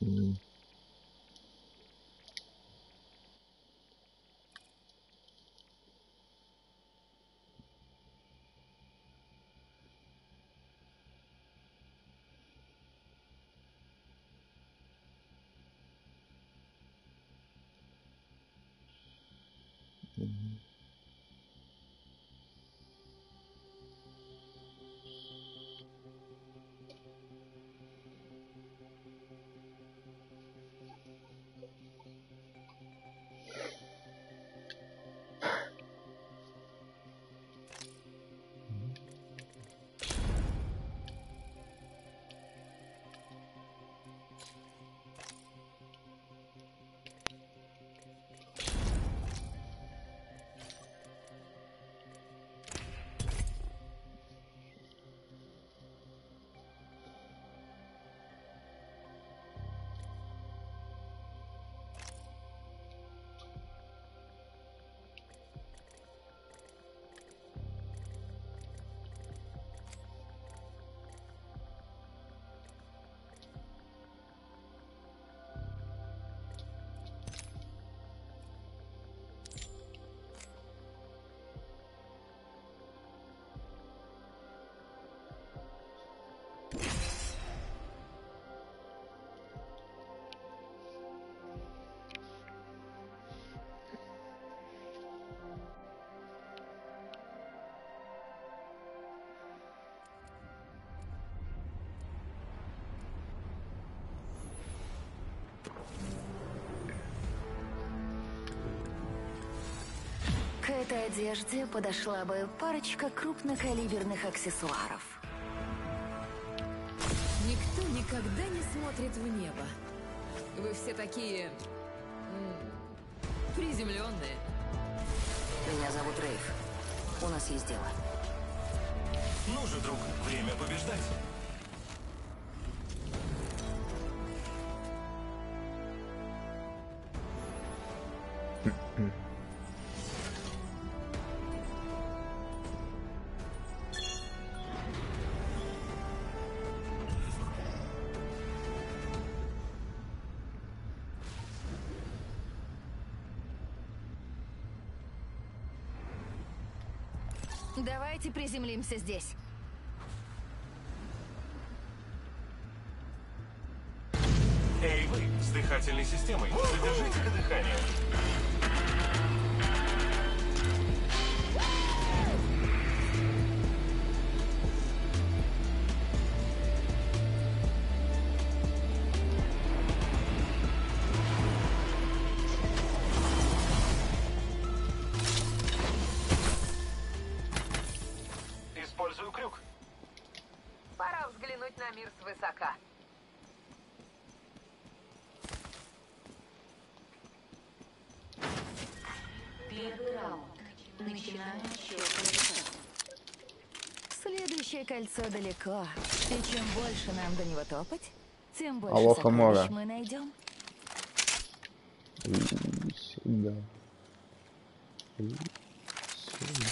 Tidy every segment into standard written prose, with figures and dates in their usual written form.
М. Мгм. К этой одежде подошла бы парочка крупнокалиберных аксессуаров. Никто никогда не смотрит в небо. Вы все такие... приземленные. Меня зовут Рейв. У нас есть дело. Ну же, друг, время побеждать. Давайте приземлимся здесь. Эй, вы, с дыхательной системой, задержите-ка дыхание. Использую крюк. Пора взглянуть на мир свысока. Первый раунд. Начинаем отсчет кольца. Следующее кольцо далеко. И чем больше нам до него топать, тем больше Алло, сокровищ Хамора. мы найдем. И сюда. И сюда.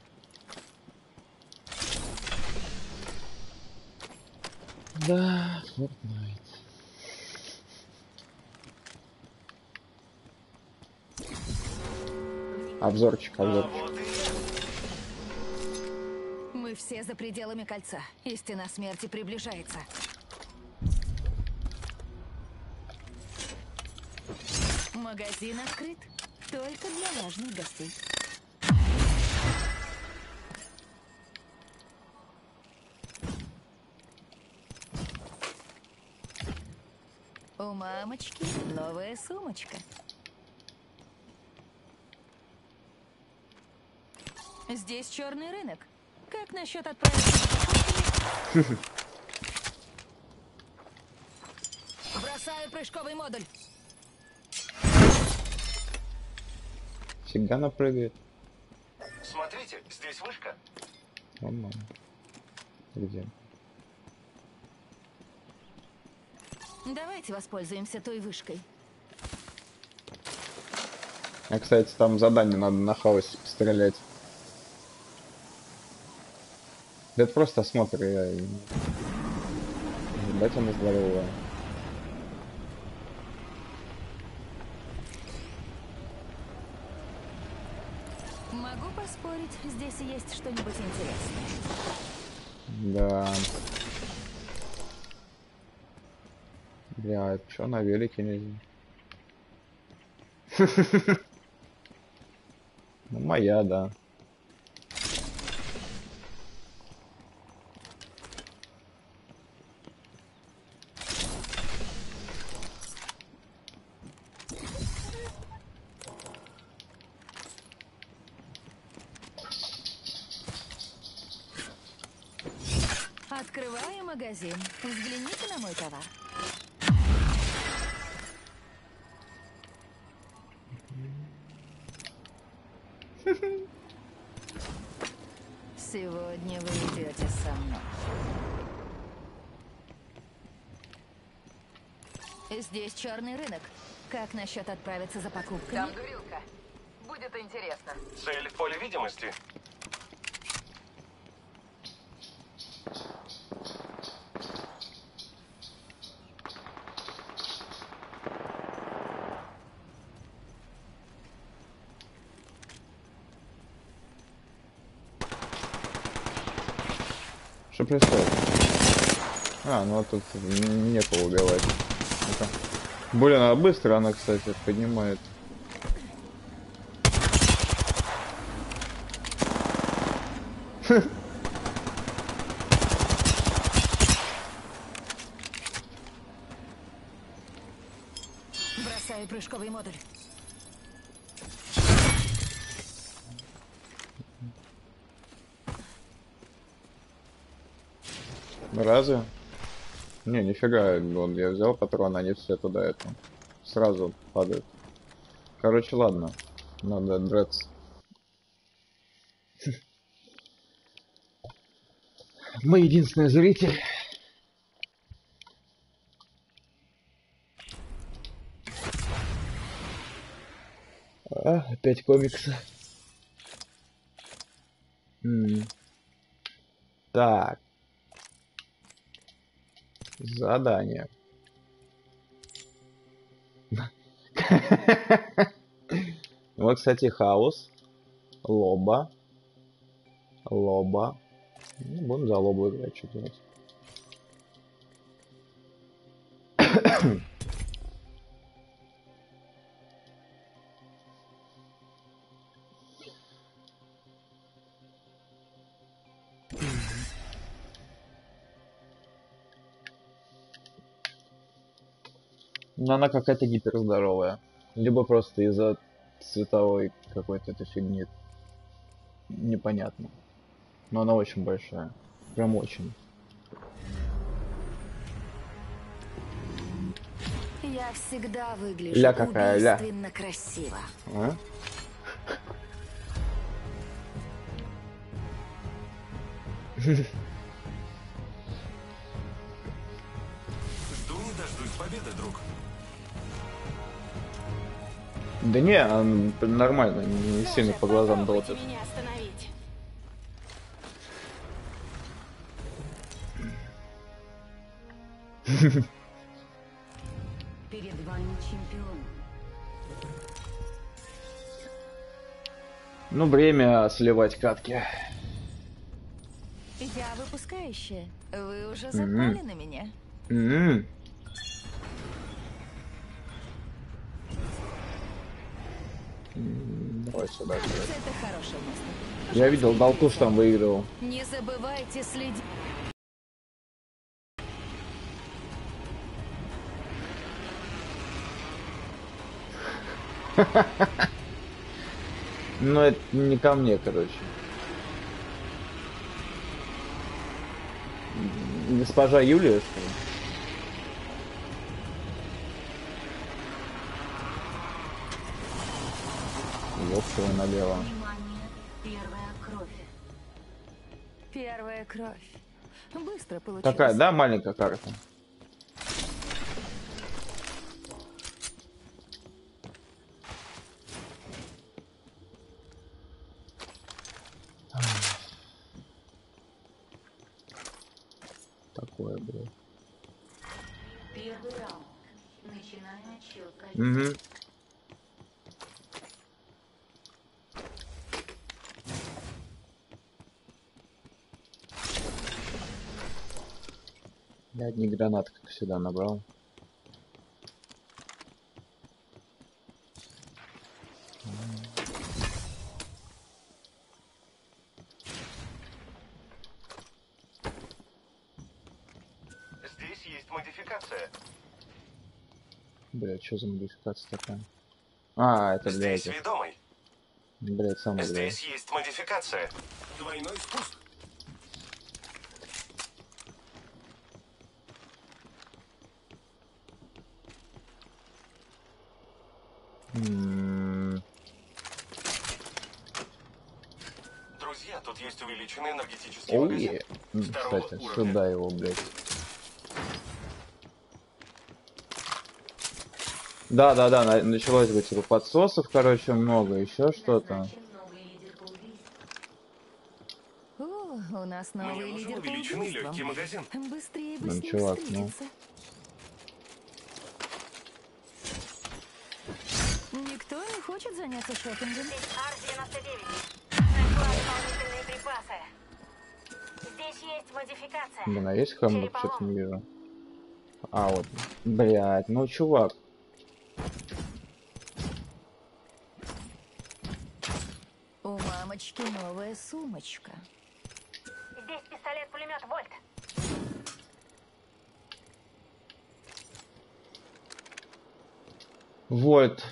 Да, Fortnite. Обзорчик, А обзорчик. вот и... Мы все за пределами кольца, и стена смерти приближается. Магазин открыт только для важных гостей. У мамочки новая сумочка. Здесь черный рынок. Как насчет отправить? Бросаю прыжковый модуль. Всегда напрыгает. Смотрите, здесь вышка. Нормально. Где? Давайте воспользуемся той вышкой. А, кстати, там задание надо на хаосе пострелять. Да это просто осмотр, я... Дать она здоровая. поспорить, здесь есть что-нибудь интересное. Да. Бля, чё на велике нельзя? Ну, моя, да. Открываю магазин. Взгляните на мой товар. Сегодня вы идете со мной. Здесь черный рынок. Как насчет отправиться за покупками? Там дурилка. Будет интересно. Цель в поле видимости. Что происходит? А, ну а тут некого убивать. Это... Блин, а быстро она, кстати, поднимает. Бросаю прыжковый модуль. Разве? Не, нифига, вон, я взял патроны, они все туда это сразу падают. Короче, ладно, надо драться. Мы единственный зритель. Опять комиксы. Так. Задание. Вот, кстати, хаос. Лоба. Лоба. Ну, будем за лобу играть, что делать. Но она какая-то гиперздоровая. Либо просто из-за цветовой какой-то этой фигни. Непонятно. Но она очень большая. Прям очень. Я всегда выгляжу Ля какая, ля. убийственно красиво. А? Жду не дождусь победы, друг. Да не, он нормально, не сильно по глазам долбит. Меня остановить. Перед вами чемпион. Ну, время сливать катки. Я выпускающая. Вы уже запали на меня. Давай сюда. Кажется, это хорошее место. Я видел, Далтуш там выигрывал. Не забывайте следить. Но это не ко мне, короче. Госпожа Юлия, что ли? Ёпта налево. Внимание, первая кровь. Первая кровь. Быстро получилось. Такая, да, маленькая карта? Такое, блядь. Первый раунд. Начинаем отсчет. Угу. Я одни гранаты, как всегда, набрал. Здесь есть модификация. Блять, что за модификация такая? А, это, Здесь блядь, ведомый. блядь, самое, блядь. Здесь есть модификация. Двойной спуск. Друзья, тут есть увеличенный энергетический магазин. Оуе. Второго Кстати, уровня. сюда его, блядь. Да, началось бы типа подсосов, короче, много, еще что-то. У нас Мне новый нужен лидер по увеличенный убийствам. легкий магазин. Быстрее бы Ну, с ним чувак, встретиться. Никто не хочет заняться шопингом. Ар-99. Нашла дополнительные припасы. Здесь есть модификация. Блин, а есть хэмбург? Что-то не вижу. А, вот. Блядь, ну чувак. У мамочки новая сумочка. Здесь пистолет-пулемет Вольт. Вольт.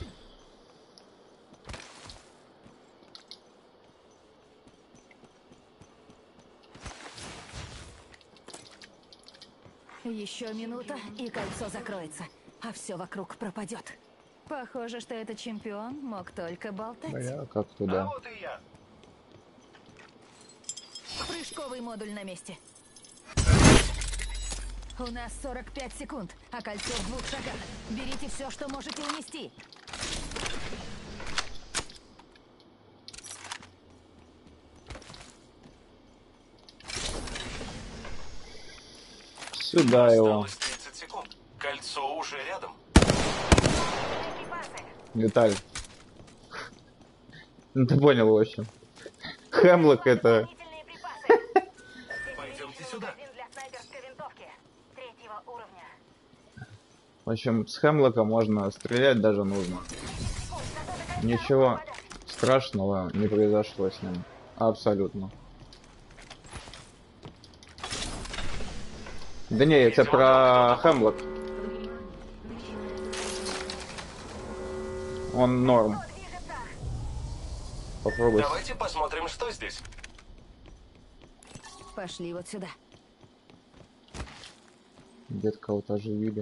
Еще минута, и кольцо закроется, а все вокруг пропадет. Похоже, что этот чемпион мог только болтать. Бля, как А туда? вот и я. Прыжковый модуль на месте. У нас 45 секунд, а кольцо в 2 шагах. Берите все, что можете унести. Сюда его. Осталось 30 секунд. Кольцо уже рядом. Припасы. Виталь. Ну ты понял, в общем. Хемлок это... Дополнительные припасы. Здесь Пойдемте увеличенный сюда. магазин для снайперской винтовки. 3-го уровня. В общем, с Хемлока можно стрелять даже нужно. Ничего страшного не произошло с ним. Абсолютно. Да не, это про Хемлок. Он норм. Попробуй. Давайте посмотрим, что здесь. Пошли вот сюда. Где-то кого-то оживили.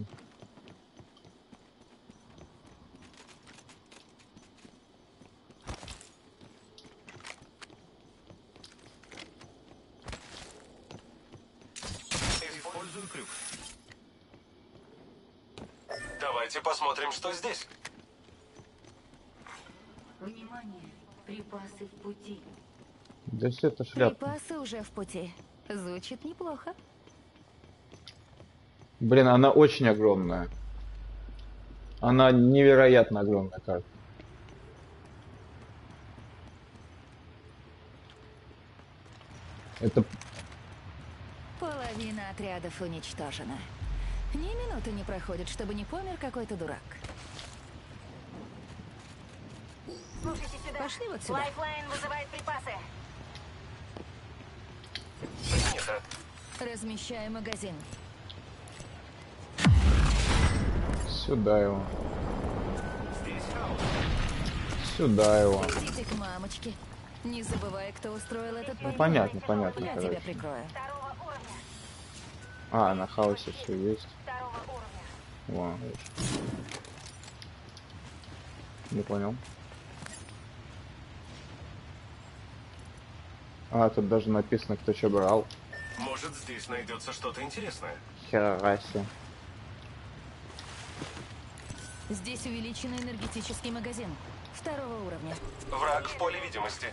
Использую крюк. Давайте посмотрим, что здесь. Внимание! Припасы в пути. Да все это шляпа. Припасы уже в пути. Звучит неплохо. Блин, она очень огромная. Она невероятно огромная карта. Это Половина отрядов уничтожена. Ни минуты не проходит, чтобы не помер какой-то дурак. Слушайте сюда. Пошли вот сюда. Лайфлайн вызывает припасы. Принято. Размещаю магазин. сюда его. Здесь хаос. Сюда его. Идите к мамочке. Не забывай, кто устроил этот Ну, подъем. понятно, понятно, Я тебя короче. прикрою. 2-го уровня. А, на хаосе все есть. 2-го уровня. Во, не понял. А, тут даже написано, кто что брал. Может, здесь найдется что-то интересное. Хера себе. Здесь увеличенный энергетический магазин. 2-го уровня. Враг в поле видимости.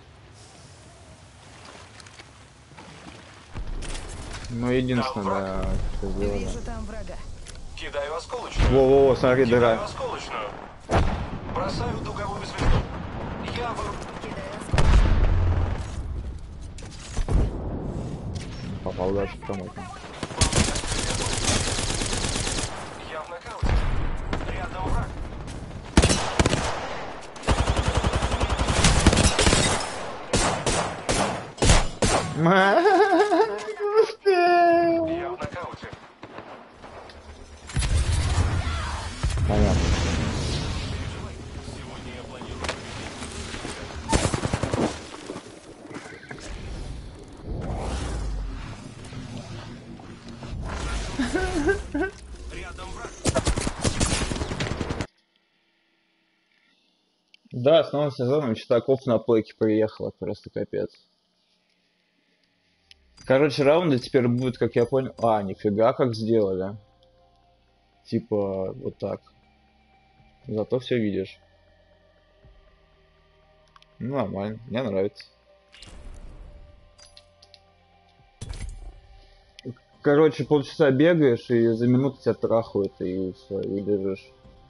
Ну, единственное, да, что сделали. Вижу там врага. Кидаю осколочную. Во-во-во, смотри, Кидаю дыра. осколочную. Бросаю дуговую звезду. Я выруб... Кидаю осколок. Попал даже в кому-то. Я в нокауте. Понятно. Сегодня я планирую рядом враг. Да, с новым сезоном Читаков на плейке приехала, просто капец. Короче, раунды теперь будут, как я понял... А, нифига, как сделали. Типа, вот так. Зато все видишь. Ну, нормально, мне нравится. Короче, полчаса бегаешь, и за минуту тебя трахают, и все, и лежишь.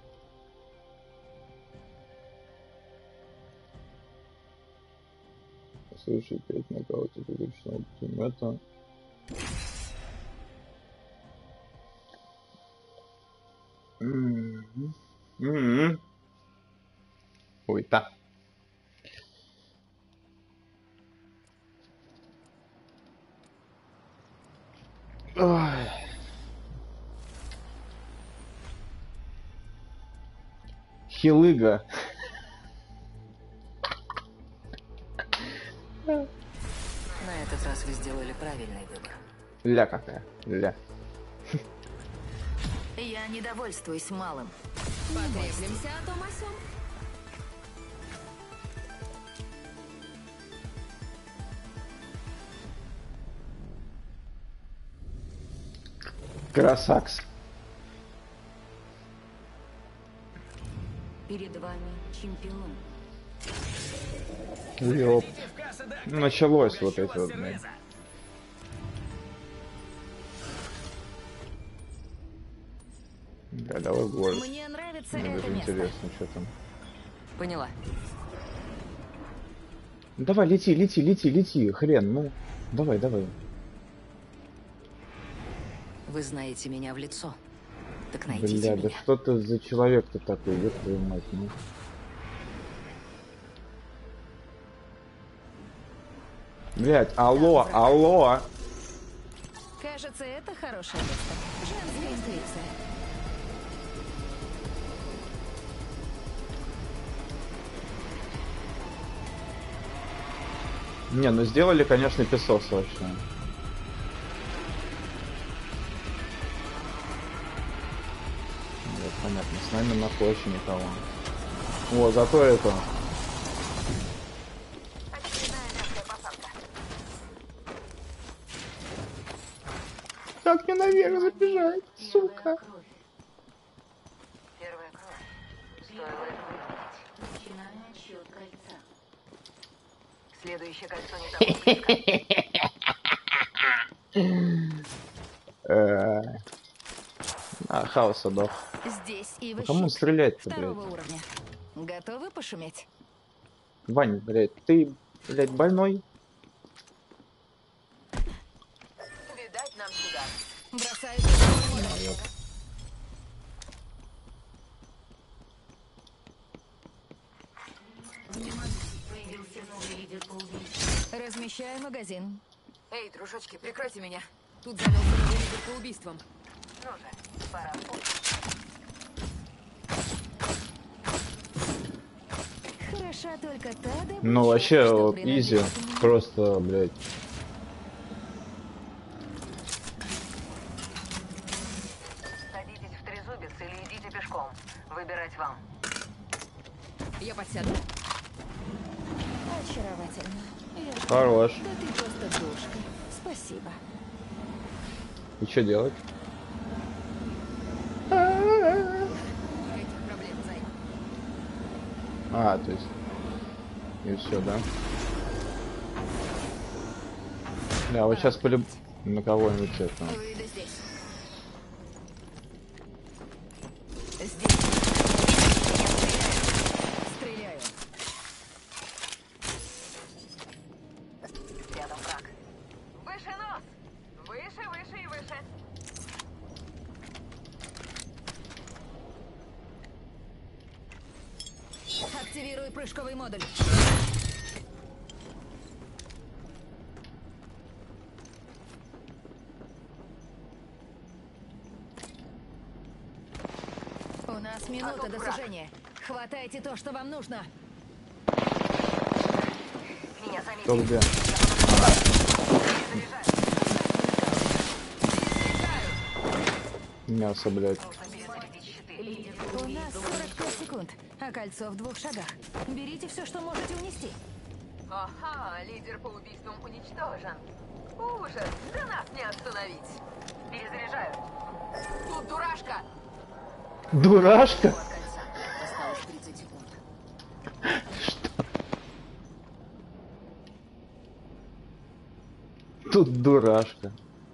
Слушай, 5 нокаутов личного тиммета. Ой, та. Ой. Хилыга. На этот раз вы сделали правильный выбор. Ля какая. Ля. Я не довольствуюсь малым. Потреплемся о том о сём. Красакс. Перед вами чемпион. Ёп. Началось вот это вот, блин. Да, давай в город. Мне нравится Мне это даже место. интересно, что там. Поняла. Давай, лети, хрен, ну. Давай. Вы знаете меня в лицо. Так найдите Бля, да меня. что ты за человек-то такой, ёб твою мать, ну. Блять, алло. Кажется, это хорошее место. Женская интуиция. Не, ну сделали, конечно, песос вообще. Вот, понятно, с нами нахуй вообще никого. О, зато это... Очередная мягкая посадка. Как мне наверх забежать, сука? Кровь. Первая кровь. Стоило это выполнить. Начинаю отсчет кольца. Следующее кольцо не того. А, хаоса дох. Здесь и По вы кому стрелять-то, второго блядь? уровня. Готовы пошуметь? Вань, блядь, ты, блядь, больной? Видать нам сюда. Бросаю. Появился новый лидер по убийству. Размещаю магазин. Эй, дружочки, прикройте меня. Тут завелся новый лидер по убийствам. Ну же, пора в путь. Хороша только та добыча, Ну, вообще, что вот, изи. принадлежит мне. Просто, блядь. Садитесь в трезубец или идите пешком. Выбирать вам. Я подсяду. Очаровательно. Я ж- Хорош. Да ты просто душка. Спасибо. И что делать? Никаких проблем, зай. А, то есть... И все, да? Да, вот сейчас полюб... На кого-нибудь это... Выйду здесь. Здесь. Стреляю. Рядом враг. Выше нос! Выше, выше и выше. Активирую прыжковый модуль. Минута до сужения. Хватайте то, что вам нужно. Меня Кто заметили. где? Мясо, блядь. Нужно перезарядить щиты. У нас 45 секунд, а кольцо в 2 шагах. Берите все, что можете унести. Ага, лидер по убийствам уничтожен. Ужас, да нас не остановить. Перезаряжаю. Тут дурашка. Дурашка? От кольца. Осталось 30 секунд. Тут дурашка.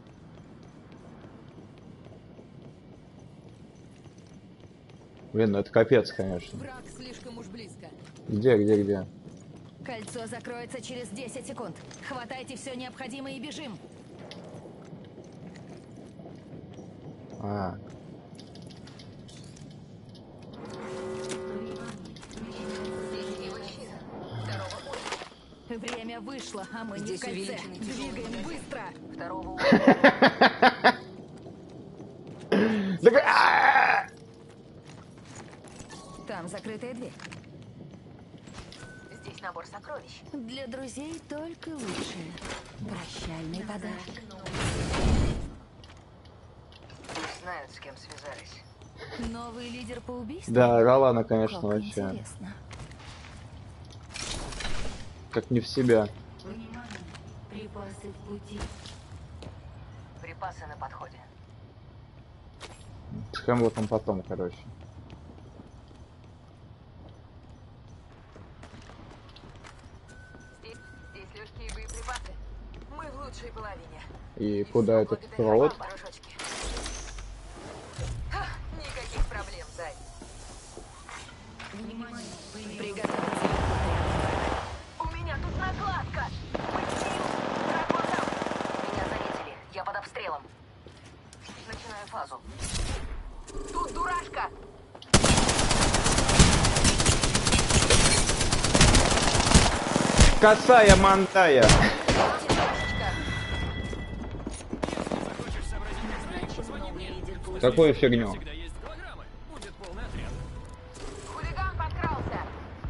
Блин, ну это капец, конечно. Враг слишком уж близко. Где? Кольцо закроется через 10 секунд. Хватайте все необходимое и бежим. А, Сетевой щит. Второго уровня. Время вышло, а мы не Здесь в кольце. увеличенный тяжелый Двигаем магазин. быстро. Второго уровня. Так, а! Там закрытая дверь. Здесь набор сокровищ. Для друзей только лучшее. Прощальный подарок. Пусть знают, с кем связались. Новый лидер по убийству? Да, Ролана, конечно, Как вообще. интересно. Как не в себя. Внимание! Припасы в пути. Припасы на подходе. С Хэмлоком потом, короче. Здесь легкие боеприпасы. Мы в лучшей половине. И куда этот Благодаря провод? вам, дружочки. Ха, никаких проблем, Зай. Внимание! Вы имеете Приготовиться. У меня тут накладка. Потеряю. Враг меня заметили. Я под обстрелом. Начинаю фазу. Тут дурашка. Косая мантая! Какую фигню? Хулиган подкрался.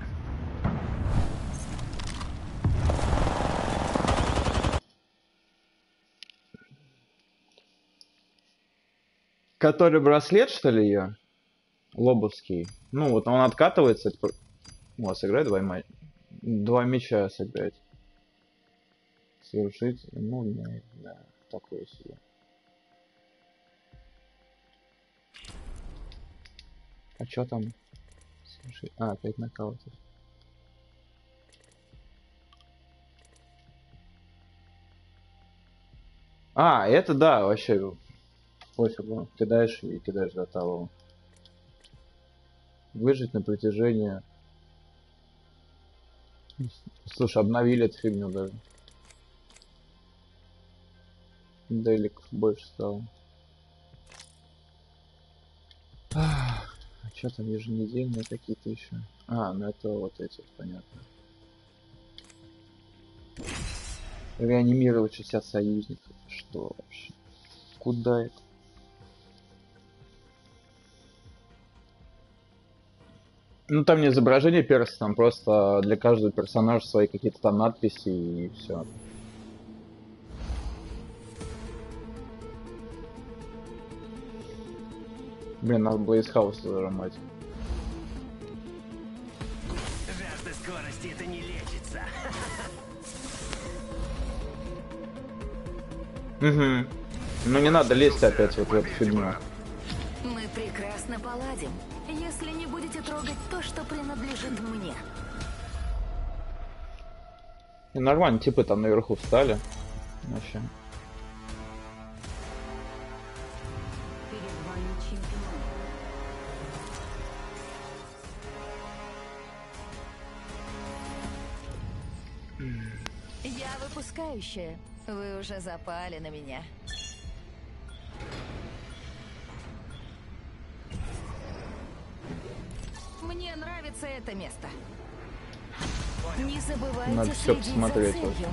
Который браслет, что ли, ее? Лобовский. Ну, вот он откатывается. О, сыграй два мяча сыграть. Совершить. Ну, нет, да. Такое себе. А чё там? Совершить. А, 5 нокаутов. А, это да, вообще. Пофигу. Кидаешь и кидаешь до того. Выжить на протяжении. Слушай, обновили эту фигню даже. Деликов больше стало. А что там еженедельные какие-то еще? А, ну это вот эти, понятно. Реанимировать 60 союзников. Что вообще? Куда это? Ну там не изображение перса, там просто для каждого персонажа свои какие-то там надписи и все. Блин, надо было из хаоса зажимать. Жажда скорости это не лечится. Угу. Ну не надо лезть опять вот в эту фигню. Мы прекрасно поладим, если не будете трогать то, что принадлежит мне. И нормально, типы там наверху встали. Вообще. Перед вами чемпион. Я выпускающая. Вы уже запали на меня. Мне нравится это место. Не забывайте Надо всё следить за посмотреть целью. вообще.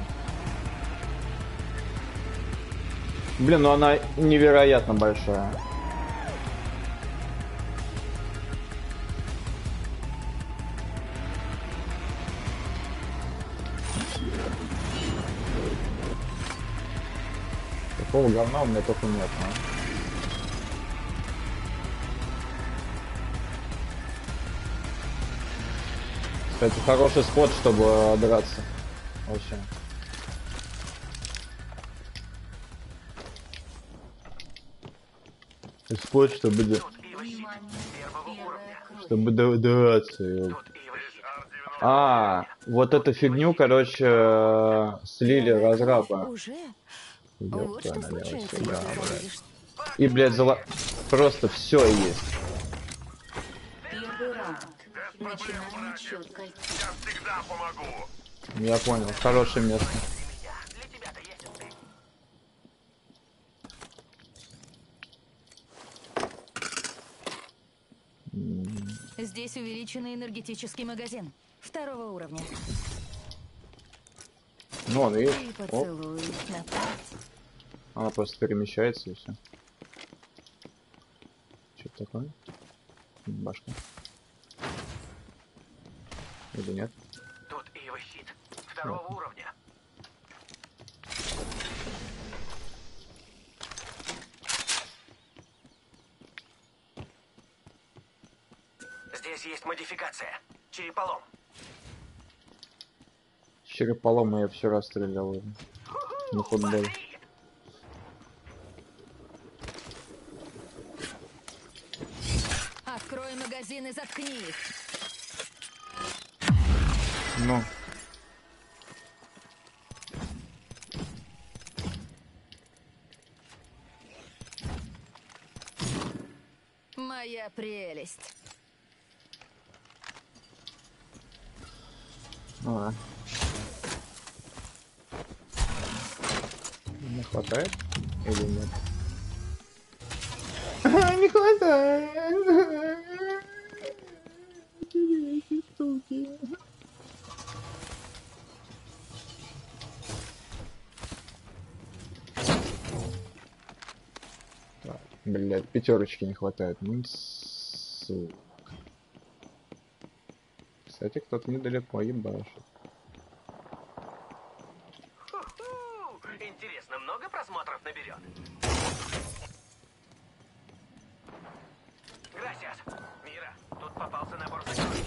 Блин, ну она невероятно большая. Такого говна у меня только нет, а? Кстати, хороший спот, чтобы драться. Вообще. Спот, чтобы драться. Вот эту фигню, короче, слили разраба. Уже? Ёпта, Вот что налево случается, сюда, если блядь. заводишь. И, блядь, просто все есть. Первый раунд. Начинаем отсчет кольца. Я всегда помогу. Я понял, хорошее место. Для тебя-то есть успех. Здесь увеличенный энергетический магазин. 2-го уровня. Ну, он видишь, И оп, поцелуй на память. она просто перемещается и все. Что-то такое? Башка. Или нет? Тут Ива щит. 2-го уровня. Здесь есть модификация. Череполом. Череполома я вчера стрелял уже. На футболе. Смотри! Открой магазин и заткни их. Ну, Моя прелесть. ага. Не хватает? Или нет? Не хватает. Блять, пятерочки не хватает. Ну, сука. Кстати, кто-то недалеко ебашит. Ху-ху! Интересно, много просмотров наберет? Грасиас. Мира, тут попался набор сокровищ.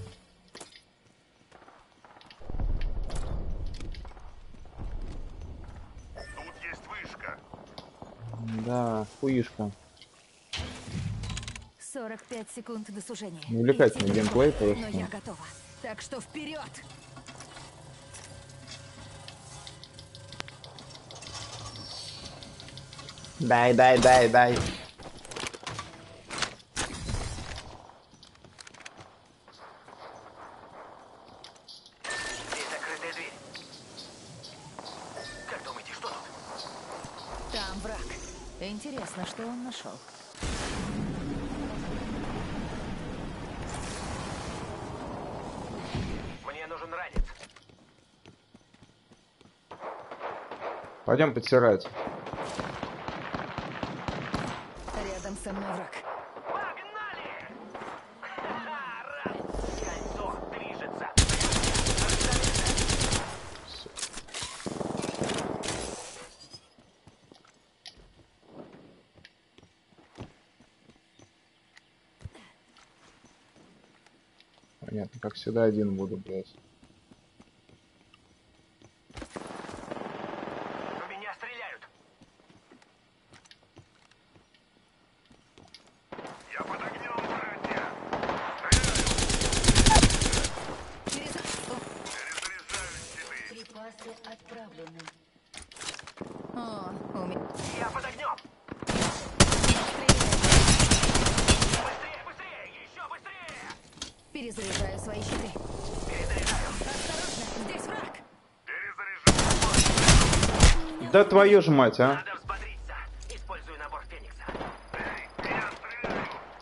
Тут есть вышка. Да, хуишка. 45 секунд до сужения. Увлекательный Идти геймплей легко, просто. Но я готова. Так что вперед! Дай. Здесь закрытая дверь. Как думаете, что тут? Там враг. Интересно, что он нашел. Мне нужен ранец. Пойдем подсирать. Рядом со мной враг. Погнали! Ха-ха, раз. Кольцо движется. Понятно, как всегда один буду, блядь. В меня стреляют. Я под огнем, братья. Перезаряжаю щиты. Припасы отправлены. О, у меня Я под огнем. Быстрее, быстрее, еще быстрее. перезаряжаю свои щиты. Перезаряжаю. Осторожно, здесь враг. Перезаряжаю. Да твою ж мать, а? Надо взбодриться. Использую набор Феникса. Эй, я стреляю.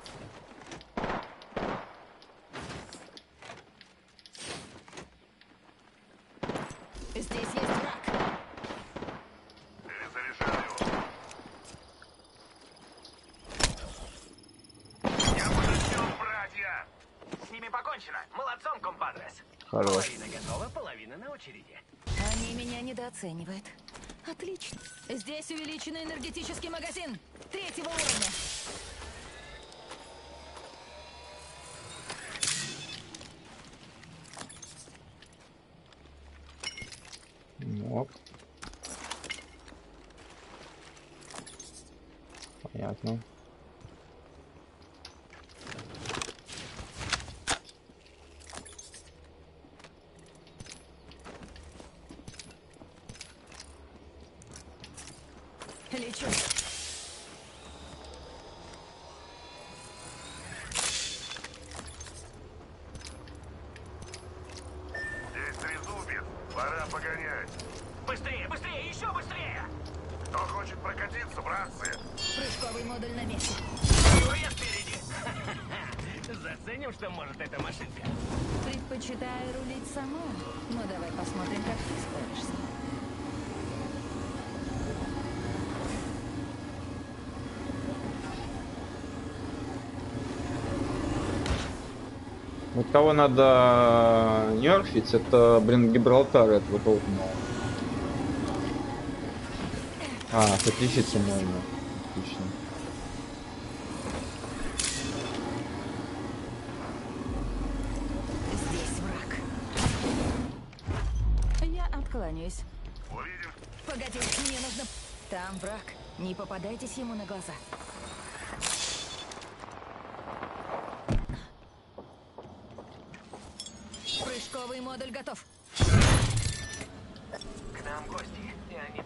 Здесь есть враг. Перезаряжаю. Я под огнем, братья. С ними покончено. Молодцом, компадрес. Хорош. Половина готова, половина на очереди. Они меня недооценивают. Отлично. Здесь увеличенный энергетический магазин 3-го уровня. Вот. Понятно. Лечу. Здесь трезубец. Пора погонять. Быстрее, быстрее, еще быстрее! Кто хочет прокатиться, братцы? Прыжковый модуль на месте. Я спереди. Заценим, что может эта машинка. Предпочитаю рулить сама. Ну давай посмотрим, как ты справишься. Вот кого надо нерфить, это, блин, Гибралтар этого толкнул. А, отличиться можно. Отлично. Здесь враг. Я откланяюсь. Увидим. Погоди, мне нужно... Там враг. Не попадайтесь ему на глаза. Прыжковый модуль готов. К нам гости, и они...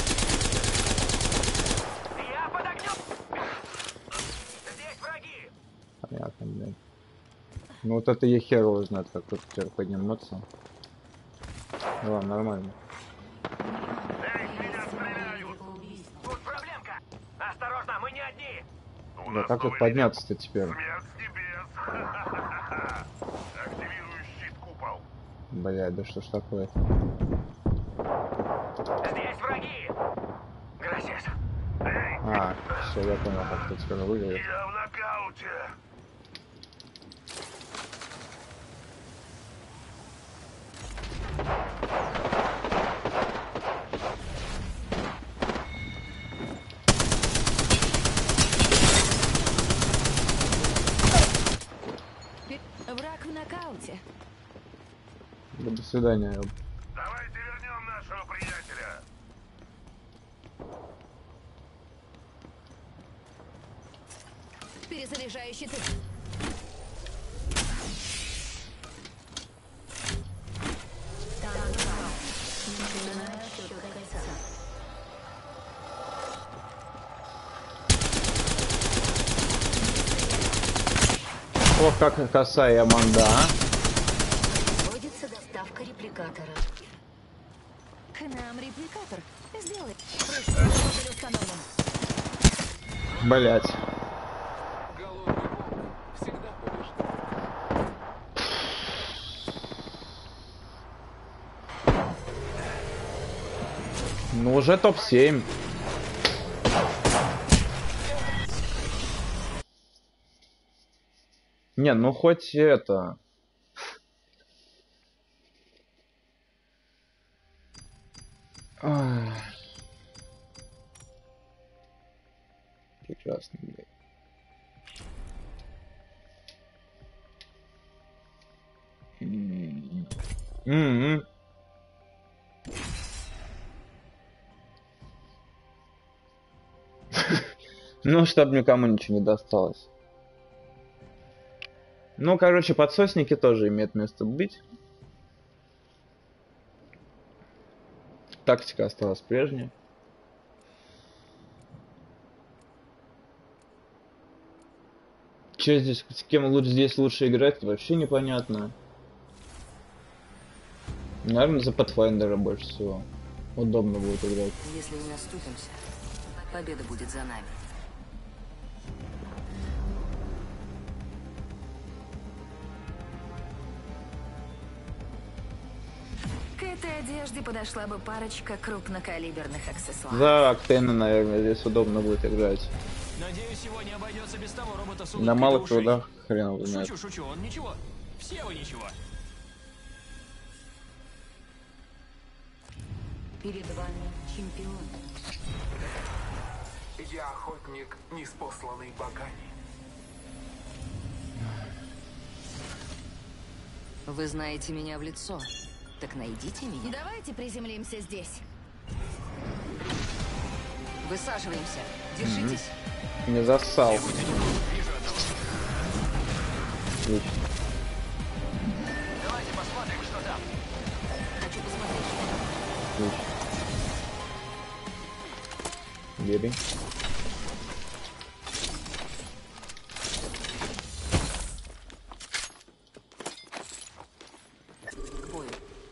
Я под огнем! Здесь враги! Понятно, блин. Ну вот это я хер его знает, как тут теперь подниматься. Ладно, нормально. Эй, меня стреляют! Тут проблемка! Осторожно, мы не одни! У Да нас как тут новый подняться-то теперь? Смерть с небес. Активирую щит купол. Блядь, да что ж такое? Здесь враги! Грозис! Эй, А, все, я понял, как это теперь выглядит. я в нокауте. Враг в нокауте. Да, до свидания. Давайте вернем нашего приятеля. Перезаряжаю щиты. Начинаю отсчет кольца. Ох, как косая манда, а? Вводится доставка репликатора. К нам репликатор. Сделай. Прыжковый модуль установлен. Блять. Ну уже топ-7. Не, ну хоть это. Ах. Прекрасно, блядь. М-м. Ну, чтобы никому ничего не досталось. Ну, короче, подсосники тоже имеют место быть. Тактика осталась прежней. Че здесь, с кем лучше здесь лучше играть, вообще непонятно. Наверное, за Pathfinder больше всего. Удобно будет играть. Если не оступимся, победа будет за нами. К этой одежде подошла бы парочка крупнокалиберных аксессуаров. За Октейна, наверное, здесь удобно будет играть. Надеюсь, сегодня обойдется без того робота с На улыбкой малых до ушей. трудах хрен его знает. Шучу, шучу, он ничего. Все вы ничего. Перед вами чемпион. Я охотник, неспосланный богами. Вы знаете меня в лицо. Так найдите меня. Давайте приземлимся здесь. Высаживаемся. Держитесь. Не зассал. Вижу одного. Отлично. Давайте посмотрим, что там. Хочу посмотреть. Отлично. Бери. К бою.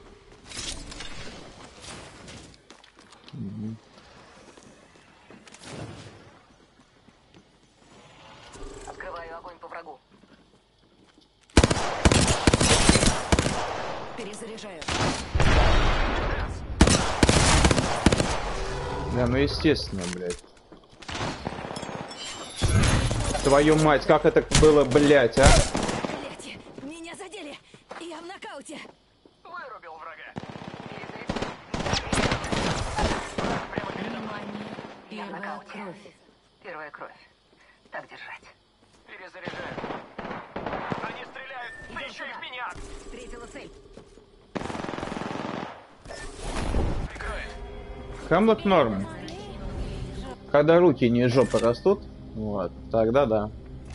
Открываю огонь по врагу. Перезаряжаю. Да, ну естественно, блядь. Твою мать, как это было, блядь, а? Блядь, меня задели. Я в нокауте. Вырубил врага. Внимание. Первая кровь. Первая кровь. Так держать. Перезаряжаю. Они стреляют, да еще и в меня. Встретила цель. Прикрывает. Хемлок норм. Когда руки не из жопы растут, вот, тогда да.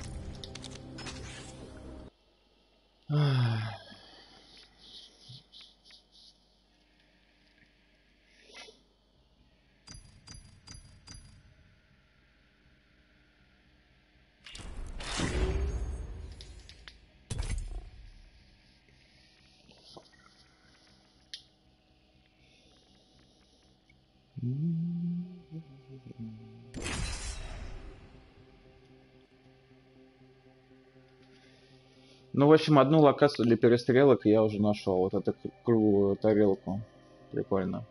Ну, в общем, одну локацию для перестрелок я уже нашел. Вот эту круглую тарелку. Прикольно.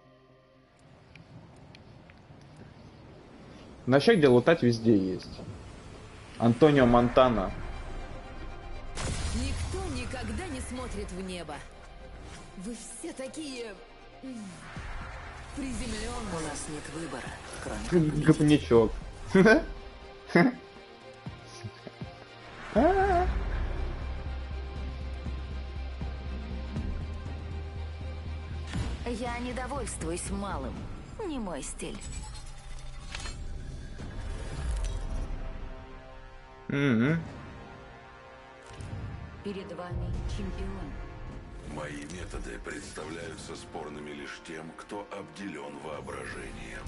Вообще, где лутать, везде есть. Антонио Монтана. Никто никогда не смотрит в небо. Вы все такие... приземленные. У нас нет выбора, кроме как Говнячок. Я не довольствуюсь малым. Не мой стиль. перед вами чемпион. Мои методы представляются спорными лишь тем, кто обделен воображением.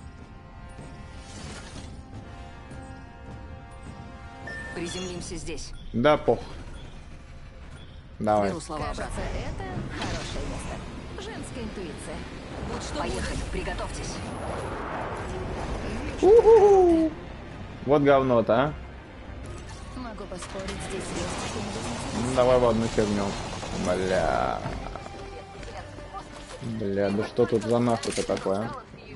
Приземлимся здесь. Да, пох. Давай. Беру слова Кажется, обратно. это хорошее место. Женская интуиция. Вот что Поехали, приготовьтесь. У-ху-ху. Вот говно-то, а. Могу поспорить, здесь есть что-нибудь. Ну, давай в одну херню. Бля. Бля, да что тут за нахуй-то такое?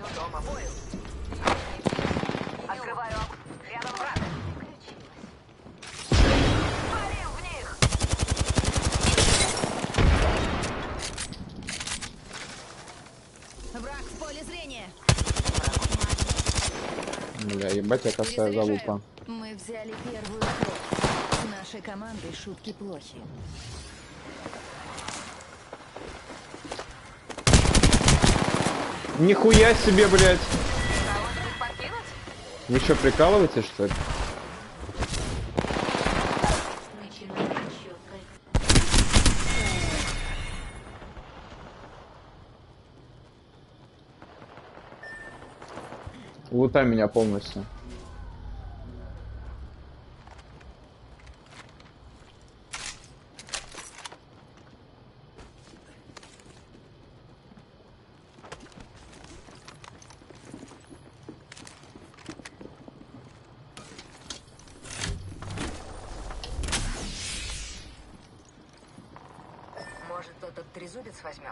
Открываю огонь. Рядом враг. Валим в них. Враг в поле зрения. Бля, ебать, я косая залупа. Мы взяли первую кровь. С нашей командой шутки плохи. Нихуя себе, блядь. Кого-нибудь подкинуть? Вы что, прикалываетесь, что ли? Начинаем счет. Лутай меня полностью. Может, тот трезубец возьмем?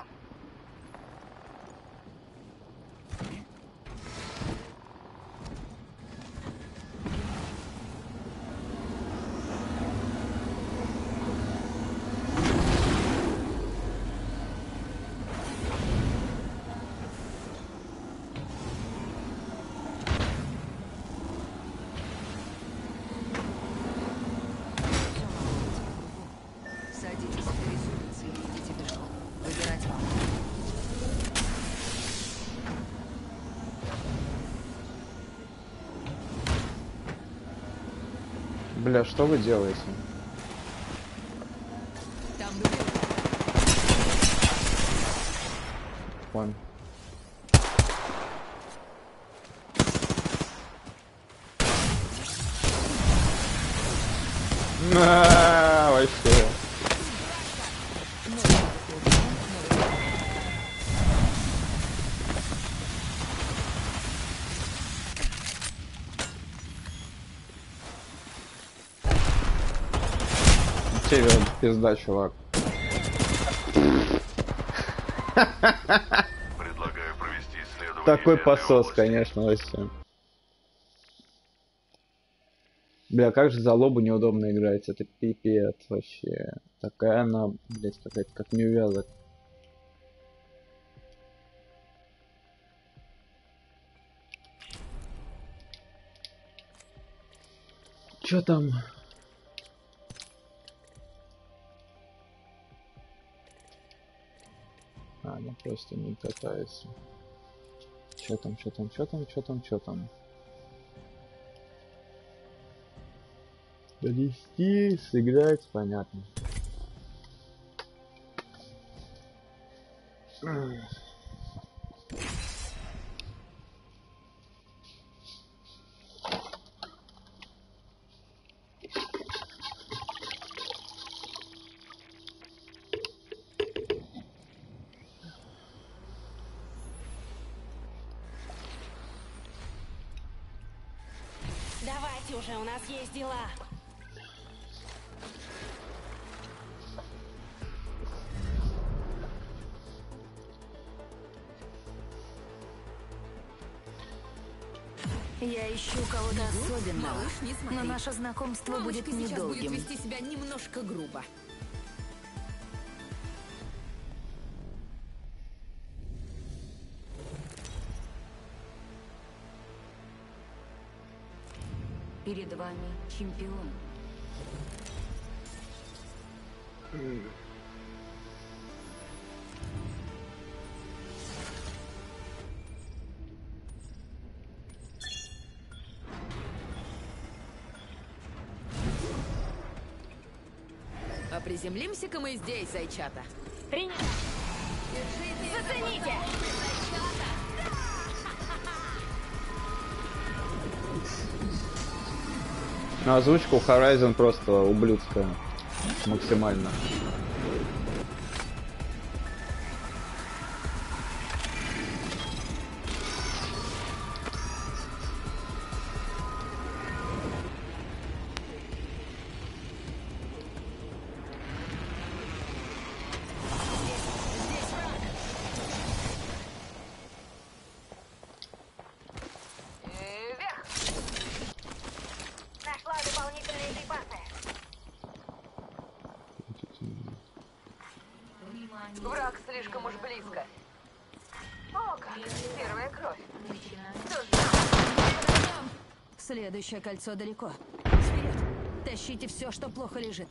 Бля, что вы делаете? Там дубинка. Вон. Вообще. Тебе пизда, чувак. Предлагаю провести исследование. Такой этой посос, области. конечно, вообще. Бля, как же за лобу неудобно играть, это пипец вообще. Такая она, блять, какая-то как неувязок. Чё там? Она просто не катается. Чё там, чё там, чё там, чё там, чё там? Довести, сыграть, понятно. Давайте уже, у нас есть дела. Я ищу кого-то особенного, Малыш, не смотри. но наше знакомство Мамочка будет сейчас будет недолгим. вести себя немножко грубо. Перед вами чемпион. А приземлимся-ка мы здесь, зайчата. Зацените! Ну, озвучка у Horizon просто ублюдская. Максимально. Вверх! Нашла дополнительные припасы. Враг слишком уж близко. О, как! Первая кровь. Что ж, Следующее кольцо далеко. Вперед! Тащите все, что плохо лежит.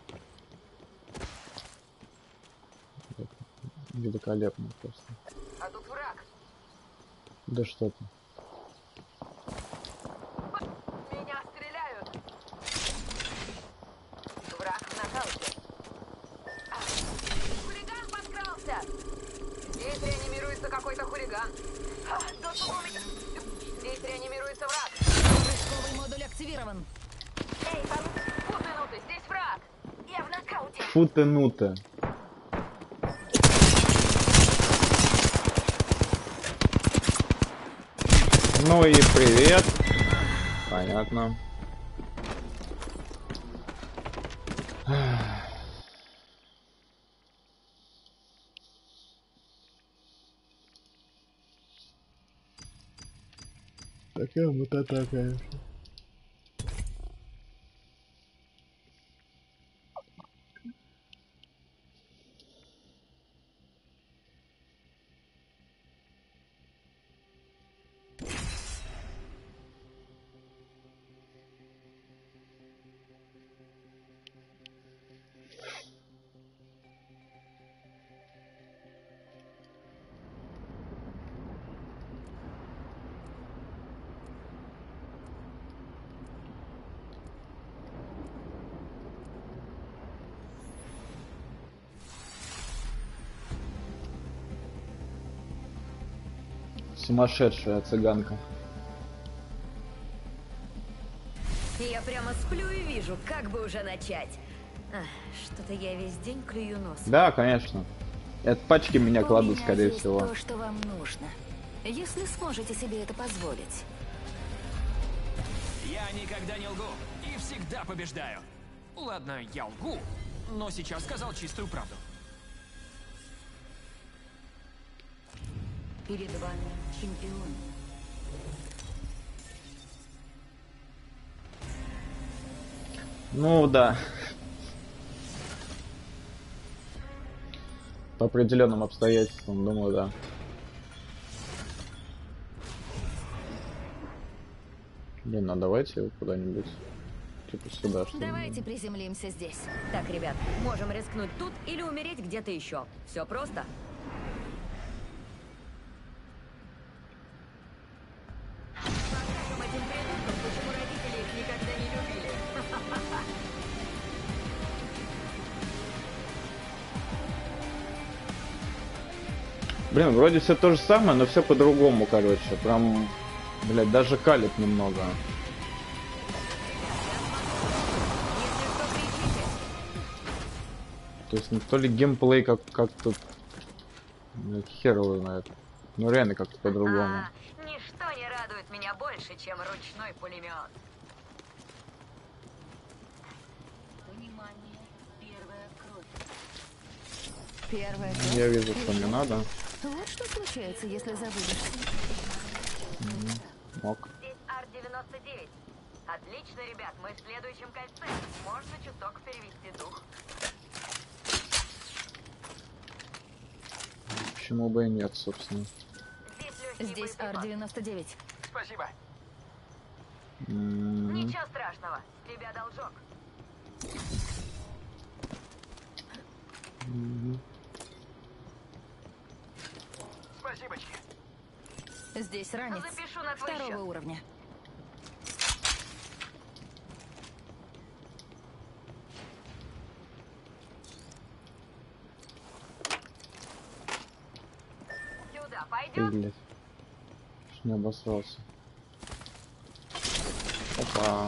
Великолепно просто. а тут враг. Да что ты. Меня стреляют. Враг в нокауте. Хулиган подкрался. Здесь реанимируется какой-то хулиган. Доступ у меня. Здесь реанимируется враг. Прыжковый модуль активирован. Эй, футынутый, здесь враг. Я в нокауте. Фу ты ну-то. Ну и привет. Понятно. Такая вот это, конечно. Сумасшедшая цыганка. Я прямо сплю и вижу, как бы уже начать. Что-то я весь день клюю нос. Да, конечно. Это пачки меня У кладут, меня скорее есть всего. то, что вам нужно. Если сможете себе это позволить. Я никогда не лгу и всегда побеждаю. Ладно, я лгу, но сейчас сказал чистую правду. Перед вами чемпион. Ну да. По определенным обстоятельствам, думаю, да. Блин, а давайте куда-нибудь. Типа сюда, что ли. Давайте приземлимся здесь. Так, ребят, можем рискнуть тут или умереть где-то еще. Все просто. Покажем этим придуркам, почему родители их никогда не любили. Блин, вроде все то же самое, но все по-другому, короче. Прям, блядь, даже калит немного. То есть, ну, то ли геймплей как тут... Блядь, хер его знает. Ну реально как-то по-другому. Ничто не радует меня больше, чем ручной пулемет. Внимание, первая кровь. Первая Я вижу, что мне надо. Вот что случается, если забудешь. Ок. Здесь Ар-99. Отлично, ребят, мы в следующем кольце. Можно чуток перевести дух. Почему бы и нет, собственно. Здесь легкий Здесь Ар-99. Спасибо. Ничего страшного. С тебя должок. Спасибочки. Здесь ранец. Запишу на твой Второго счет. уровня. Сюда Ты, пойдем? блядь. Ж не обосрался. Опа.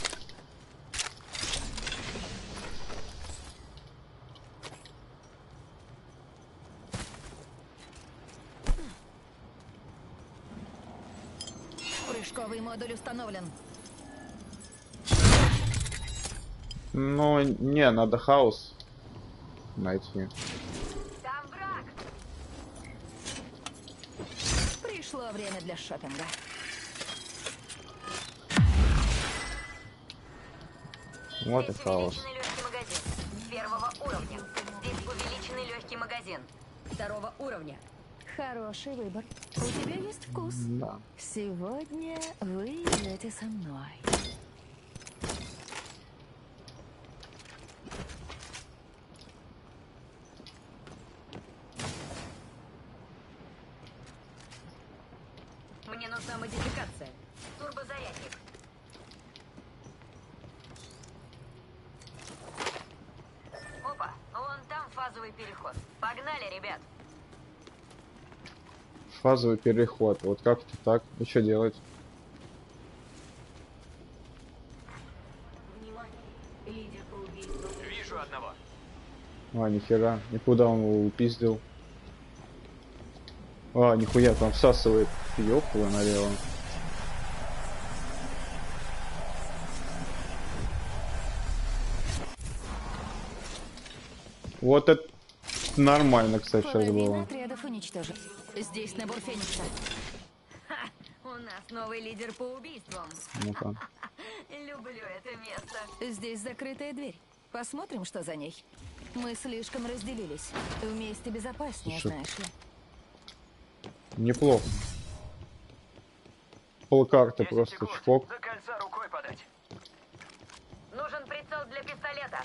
Прыжковый модуль установлен. Ну, не, надо хаос найти. Там враг. Пришло время для шопинга. Вот и Здесь хаос. увеличенный легкий магазин. Первого уровня. Здесь увеличенный легкий магазин. Второго уровня. Хороший выбор. У тебя есть вкус. Да. Сегодня вы идете со мной. Мне нужна модификация. Турбозарядник. Опа, вон там фазовый переход. Погнали, ребят. Фазовый переход. Вот как-то так. И что делать? Внимание, лидер по убийству. Вижу одного. А, нихера. И куда он его упиздил? А, нихуя, там всасывает. Ёпла налево. Вот это нормально, кстати, сейчас Половина было. отрядов уничтожен. Здесь набор Феникса. Ха, у нас новый лидер по убийствам. Ну-ка. Люблю это место. Здесь закрытая дверь. Посмотрим, что за ней. Мы слишком разделились. Вместе безопаснее, Слушай. знаешь ли. Неплохо. Полкарты 10 просто секунд. чпок. До кольца рукой подать. Нужен прицел для пистолета.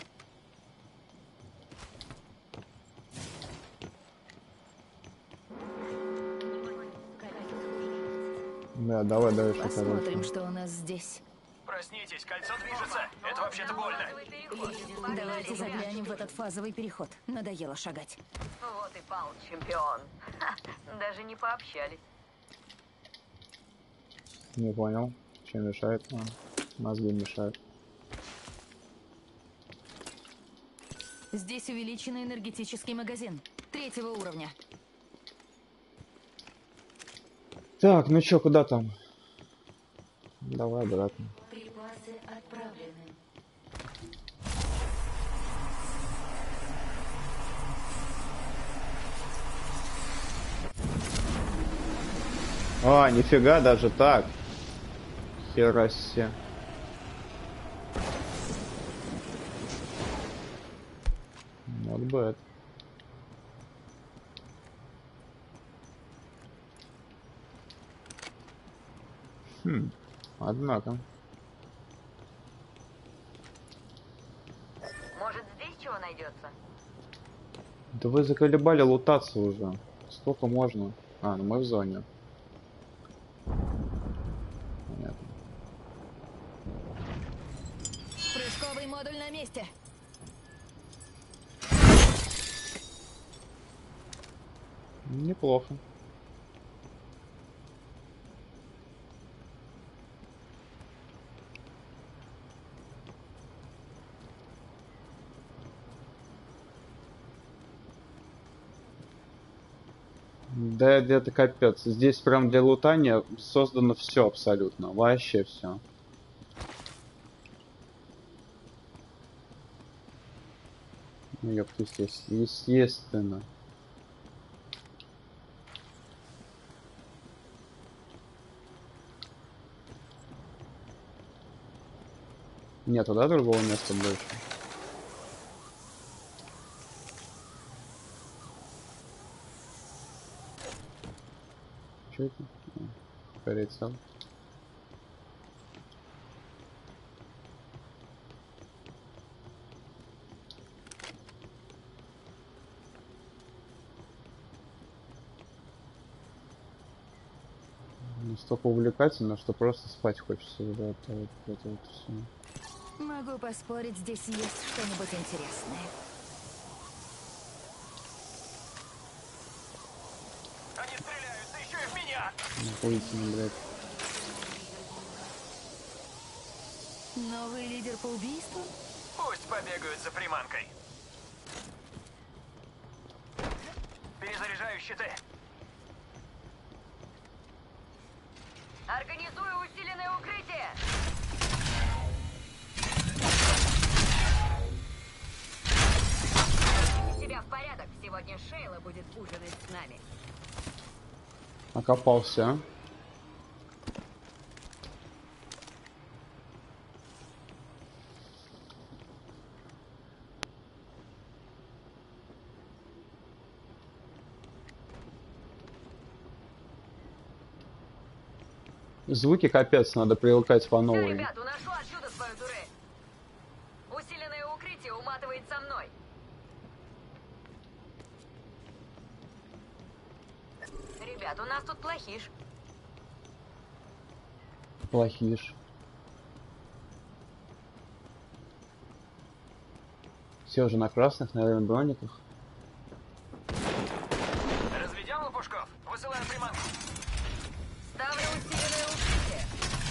Да, давай дальше, Посмотрим, короче. что у нас здесь. Проснитесь, кольцо движется. Это вообще-то больно. Фазовый переход. Давайте Погнали, ребят. заглянем в этот фазовый переход. Надоело шагать. Вот и пал чемпион. Ха, даже не пообщались. Не понял. Чем мешает? А, мозги мешают. Здесь увеличенный энергетический магазин 3-го уровня. Так, ну чё, куда там? Давай обратно. Припасы отправлены. А, нифига, даже так. Хера себе. Not bad. Однако. Может, здесь чего найдется? Да вы заколебали лутаться уже. Сколько можно? А, ну мы в зоне. Понятно. Прыжковый модуль на месте. Неплохо. Да, это капец. Здесь прям для лутания создано все абсолютно. Вообще все. Ну, ёптись, естественно. Нету, да, другого места больше? Что это? Прицел. Настолько увлекательно, что просто спать хочется. Да, это вот все. Могу поспорить, здесь есть что-нибудь интересное. Они стреляют, да еще и в меня! Охуительно, блядь. Новый лидер по убийству? Пусть побегают за приманкой. Перезаряжаю щиты. Организую усиленное укрытие! Себя в порядок. Сегодня Шейла будет ужинать с нами. Окопался, а? Звуки капец, надо привыкать по новой. Ребят, уношу отсюда свою турель. Усиленное укрытие уматывает со мной. Ребят, у нас тут плохиш. Плохиш. Все уже на красных, наверное, брониках. Разведем лопушков? Высылаю приманку. Ставлю усиленное укрытие.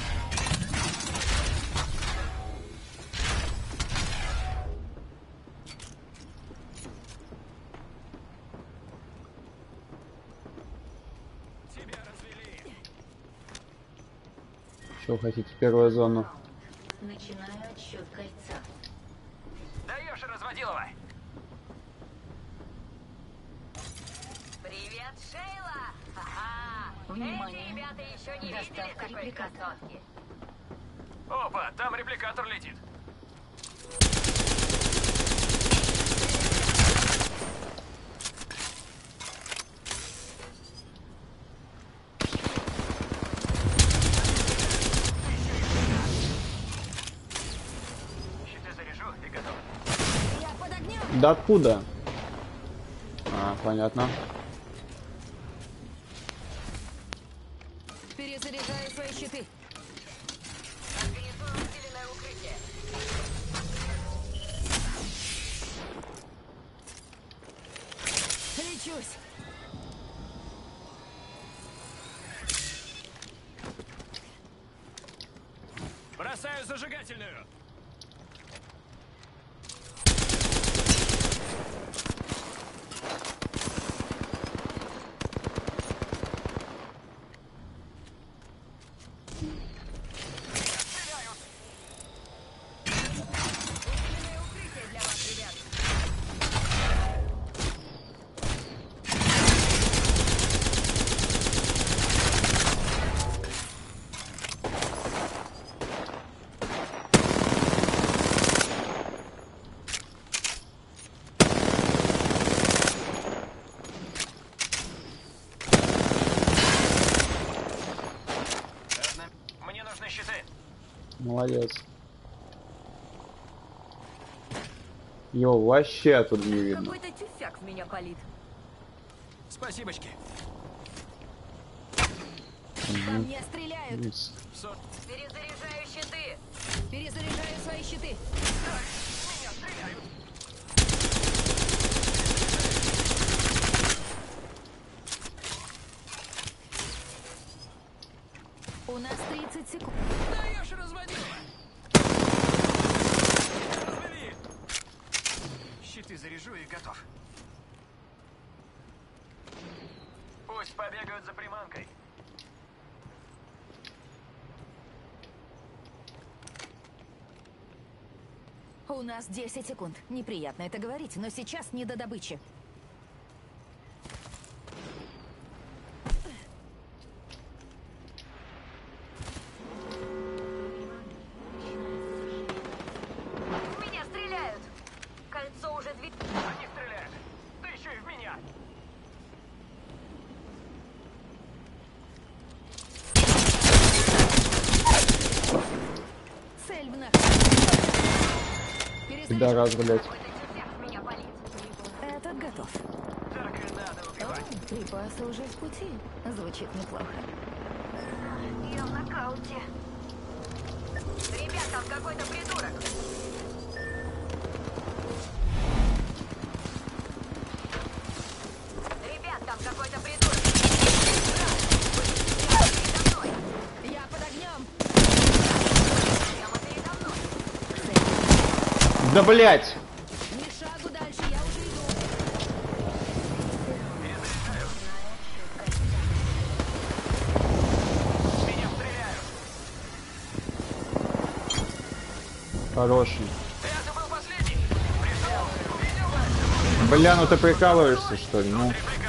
Тебя развели. Что хотите, первую зону? Начинаю отсчет кольца. Даешь, разводилова. Привет, Шейла! Ха-ха! Внимание. Эти ребята еще не видели Доставка такой репликатора. красотки. Опа, там репликатор летит. Щиты заряжу и готов. Я под огнем! Да откуда? А, понятно. Перезаряжаю свои щиты. Организую усиленное укрытие. Лечусь. Бросаю зажигательную. Мне нужны щиты. Молодец. Йо, вообще тут не видно. Какой-то тюфяк в меня палит. Спасибочки. По мне стреляют. Перезаряжаю щиты. Перезаряжаю свои щиты. У нас 30 секунд. Даешь разводила. Развели. Щиты заряжу и готов. Пусть побегают за приманкой. У нас 10 секунд. Неприятно это говорить, но сейчас не до добычи. В меня стреляют. Кольцо уже две... Они стреляют. Да еще и в меня. Цель в нах. Да, раз, блядь. Этот готов. Так и надо убивать. Припасы уже в пути. Звучит неплохо. Я в нокауте. Ребят, там какой-то придурок. Ребят, там какой-то придурок. Передо мной. Я под огнем. Прямо передо мной. Да, блядь! Ни шагу дальше, я уже иду. Меня стреляют. Хороший. Это был последний. Пришел. Видел? Бля, ну ты прикалываешься, что ли? Ну. Прикрывай.